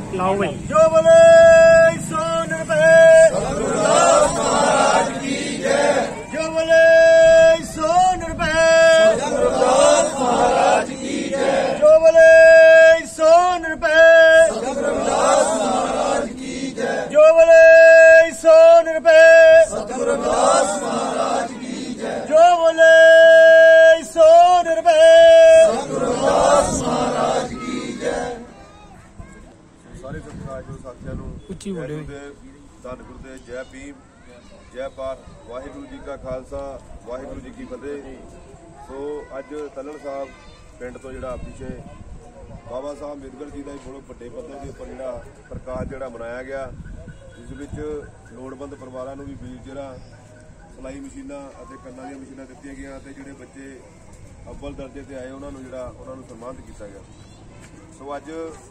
लाओ भाई। जो बोले 100 रुपए महाराज की जय। जो बोले 100 रुपए महाराज की जय। जो बोले 100 रुपए महाराज की जय। जो बोले 100 रुपए महाराज की जय। जो बोले 100 रुपए महाराज की जय। सारे सत्कारयोग साथियों ਨੂੰ ਉੱਚੀ ਬੋਲਿਓ। ਧੰਨ ਗੁਰੂ ਦੇ ਜੈ ਭੀਮ ਜੈ ਪਾਰ। ਵਾਹਿਗੁਰੂ ਜੀ ਕਾ ਖਾਲਸਾ ਵਾਹਿਗੁਰੂ ਜੀ ਕੀ ਫਤਿਹ। ਸੋ ਅੱਜ ਤਲਣ ਸਾਹਿਬ ਪਿੰਡ ਤੋਂ ਜਿਹੜਾ ਪਿੱਛੇ ਬਾਬਾ ਸਾਹਿਬ ਅੰਬੇਦਕਰ ਜੀ ਦਾ ਬਹੁਤ ਵੱਡੇ ਪੱਧਰ ਦੇ ਉੱਪਰ ਜਿਹੜਾ ਪ੍ਰਕਾਸ਼ ਜਿਹੜਾ ਮਨਾਇਆ ਗਿਆ, ਜਿਸ ਵਿੱਚ ਲੋੜਵੰਦ ਪਰਿਵਾਰਾਂ ਨੂੰ ਵੀ ਬੀਜ ਜਿਹੜਾ ਸਿਲਾਈ ਮਸ਼ੀਨਾਂ ਅਤੇ ਕੰਨਾਂ ਦੀਆਂ ਮਸ਼ੀਨਾਂ ਦਿੱਤੀਆਂ ਗਈਆਂ ਅਤੇ ਜਿਹੜੇ ਬੱਚੇ ਅੱਵਲ ਦਰਜੇ ਤੇ ਆਏ ਉਹਨਾਂ ਨੂੰ ਸਨਮਾਨਿਤ ਕੀਤਾ ਗਿਆ। ਸੋ ਅੱਜ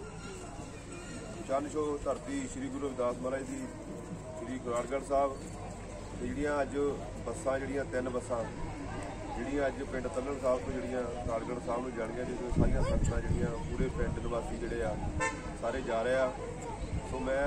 ਚੰਨ ਛੋਹ ਧਰਤੀ ਸ਼੍ਰੀ ਗੁਰੂ ਰਵਿਦਾਸ ਮਹਾਰਾਜ ਦੀ ਸ਼੍ਰੀ ਗੁਰਾੜਗੜ੍ਹ ਸਾਹਿਬ ਤੇ ਜਿਹੜੀਆਂ ਅੱਜ ਬੱਸਾਂ ਜਿਹੜੀਆਂ 3 ਬੱਸਾਂ ਜਿਹੜੀਆਂ ਅੱਜ ਪਿੰਡ ਤਲਣ ਸਾਹਿਬ ਤੋਂ ਜਿਹੜੀਆਂ ਗੁਰਾੜਗੜ੍ਹ ਸਾਹਿਬ ਨੂੰ ਜਾਣੀਆਂ, ਜਿਸ ਵਿੱਚ ਸਾਰੀਆਂ ਸੰਗਤਾਂ ਜਿਹੜੀਆਂ ਪੂਰੇ ਪਿੰਡ ਨਿਵਾਸੀ ਜਿਹੜੇ ਆ ਸਾਰੇ ਜਾ ਰਹੇ ਆ। ਸੋ ਮੈਂ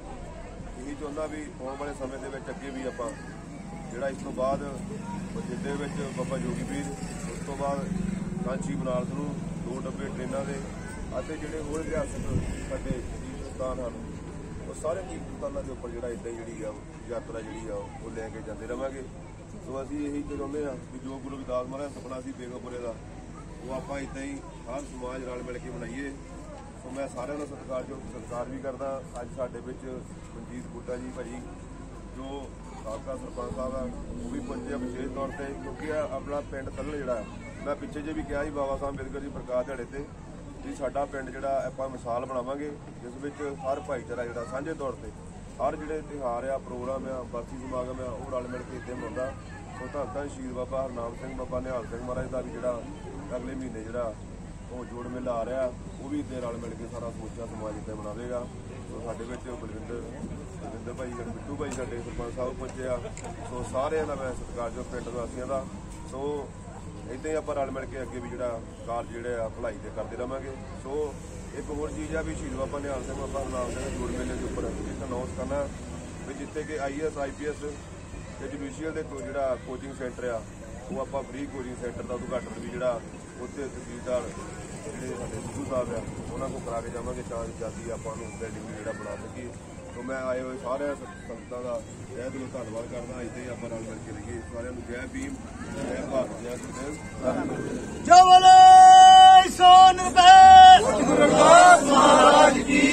ਇਹੀ ਚਾਹੁੰਦਾ ਵੀ ਆਉਣ ਵਾਲੇ ਸਮੇਂ ਦੇ ਵਿੱਚ ਅੱਗੇ ਵੀ ਆਪਾਂ ਜਿਹੜਾ ਇਸ ਤੋਂ ਬਾਅਦ ਬਠਿੰਡੇ ਵਿੱਚ ਬਾਬਾ ਜੋਗੀ ਪੀਰ, ਉਸ ਤੋਂ ਬਾਅਦ ਕਾਂਚੀ ਬਨਾਰਸ ਨੂੰ 2 ਡੱਬੇ ਟ੍ਰੇਨਾਂ ਦੇ ਅਤੇ ਜਿਹੜੇ ਹੋਰ ਇਤਿਹਾਸਕ ਸਾਡੇ ਸਥਾਨ ਹਨ ਉਹ ਸਾਰੇ ਸਥਾਨਾਂ ਦੇ ਉੱਪਰ ਜਿਹੜਾ ਇੱਦਾਂ ਹੀ ਜਿਹੜੀ ਆ ਯਾਤਰਾ ਜਿਹੜੀ ਆ ਉਹ ਲੈ ਕੇ ਜਾਂਦੇ ਰਵਾਂਗੇ। ਸੋ ਅਸੀਂ ਇਹੀ ਚਾਹੁੰਦੇ ਹਾਂ ਵੀ ਜੋ ਗੁਰੂ ਰਵਿਦਾਸ ਮਹਾਰਾਜ ਦਾ ਸੁਪਨਾ ਸੀ ਬੇਗਮਪੁਰੇ ਦਾ, ਉਹ ਆਪਾਂ ਇੱਦਾਂ ਹੀ ਹਰ ਸਮਾਜ ਰਲ ਮਿਲ ਕੇ ਬਣਾਈਏ। ਸੋ ਮੈਂ ਸਾਰਿਆਂ ਦਾ ਸਤਿਕਾਰ ਵੀ ਕਰਦਾ। ਅੱਜ ਸਾਡੇ ਵਿੱਚ ਮਨਜੀਤ ਬੂਟਾ ਜੀ ਭਾਜੀ ਜੋ ਸਾਬਕਾ ਸਰਪੰਚ ਸਾਹਿਬ ਆ, ਉਹ ਵੀ ਪਹੁੰਚੇ ਆ ਵਿਸ਼ੇਸ਼ ਤੌਰ ਤੇ, ਕਿਉਂਕਿ ਆਪਣਾ ਪਿੰਡ ਤਲਣ ਜਿਹੜਾ ਮੈਂ ਪਿੱਛੇ ਜੇ ਵੀ ਕਿਹਾ ਸੀ ਬਾਬਾ ਸਾਹਿਬ ਅੰਬੇਦਕਰ ਜੀ ਪ੍ਰਕਾਸ਼ ਦਿਹਾੜੇ ਤੇ ਵੀ ਸਾਡਾ ਪਿੰਡ ਜਿਹੜਾ ਆਪਾਂ ਮਿਸਾਲ ਬਣਾਵਾਂਗੇ, ਜਿਸ ਵਿੱਚ ਹਰ ਭਾਈਚਾਰਾ ਜਿਹੜਾ ਸਾਂਝੇ ਤੌਰ ਤੇ ਹਰ ਜਿਹੜੇ ਤਿਉਹਾਰ ਆ, ਪ੍ਰੋਗਰਾਮ ਆ, ਬਾਕੀ ਸਮਾਗਮ ਆ, ਉਹ ਰਲ ਮਿਲ ਕੇ ਇੱਥੇ ਮਨਾਉਂਦਾ। ਸੋ ਧੰਨ ਧੰਨ ਸ਼ਹੀਦ ਬਾਬਾ ਹਰਨਾਮ ਸਿੰਘ, ਬਾਬਾ ਨਿਹਾਲ ਸਿੰਘ ਮਹਾਰਾਜ ਦਾ ਵੀ ਜਿਹੜਾ ਅਗਲੇ ਮਹੀਨੇ ਜਿਹੜਾ ਉਹ ਜੋੜ ਮੇਲਾ ਆ ਰਿਹਾ, ਉਹ ਵੀ ਇੱਥੇ ਰਲ ਮਿਲ ਕੇ ਸਾਰਾ ਸਮੁੱਚਾ ਸਮਾਜ ਇੱਥੇ ਮਨਾਵੇਗਾ। ਸੋ ਸਾਡੇ ਵਿੱਚ ਬਲਵਿੰਦਰ ਭਾਈ, ਬਿੱਟੂ ਭਾਈ ਸਾਡੇ ਸਰਪੰਚ ਸਾਹਿਬ ਪਹੁੰਚੇ ਆ। ਸੋ ਸਾਰਿਆਂ ਦਾ ਮੈਂ ਸਤਿਕਾਰਯੋਗ ਪਿੰਡ ਵਾਸੀਆਂ ਦਾ। ਸੋ ਇੱਦਾਂ ਹੀ ਆਪਾਂ ਰਲ ਮਿਲ ਕੇ ਅੱਗੇ ਵੀ ਜਿਹੜਾ ਕਾਰਜ ਜਿਹੜੇ ਆ ਭਲਾਈ ਦੇ ਕਰਦੇ ਰਹਾਂਗੇ। ਸੋ ਇੱਕ ਹੋਰ ਚੀਜ਼ ਆ ਵੀ ਸ਼ਹੀਦ ਬਾਬਾ ਨਿਹਾਲ ਸਿੰਘ, ਬਾਬਾ ਹਰਨਾਮ ਸਿੰਘ ਜੋੜ ਮੇਲੇ ਦੇ ਉੱਪਰ ਇੱਕ ਅਨਾਉਂਸ ਕਰਨਾ ਵੀ ਜਿੱਥੇ ਕਿ IAS IPS ਤੇ ਜੁਡੀਸ਼ੀਅਲ ਦੇ ਜਿਹੜਾ ਕੋਚਿੰਗ ਸੈਂਟਰ ਆ, ਉਹ ਆਪਾਂ ਫ੍ਰੀ ਕੋਚਿੰਗ ਸੈਂਟਰ ਦਾ ਉਦਘਾਟਨ ਵੀ ਜਿਹੜਾ ਉੱਥੇ ਤਹਿਸੀਲਦਾਰ ਜਿਹੜੇ ਸਾਡੇ ਸਿੱਧੂ ਸਾਹਿਬ ਆ ਉਹਨਾਂ ਕੋਲ ਕਰਾ ਕੇ ਜਾਵਾਂਗੇ, ਤਾਂ ਜਲਦੀ ਆਪਾਂ ਨੂੰ ਬਿਲਡਿੰਗ ਜਿਹੜਾ ਬਣਾ ਸਕੀਏ। ਸੋ ਮੈਂ ਆਏ ਹੋਏ ਸਾਰਿਆਂ ਸੰਗਤਾਂ ਦਾ ਤਹਿ ਦਿਲੋਂ ਧੰਨਵਾਦ ਕਰਦਾ। ਇੱਥੇ ਹੀ ਆਪਾਂ ਰਲ ਮਿਲ ਕੇ ਰਹੀਏ। ਸਾਰਿਆਂ ਨੂੰ ਜੈ ਭੀਮ ਜੈ ਭਾਰਤ ਜੈ ਗੁਰਦੇਵ। ਜੋ ਬੋਲੇ 100 ਰੁਪਏ ਗੁਰੂ ਰਵਿਦਾਸ ਮਹਾਰਾਜ ਕੀ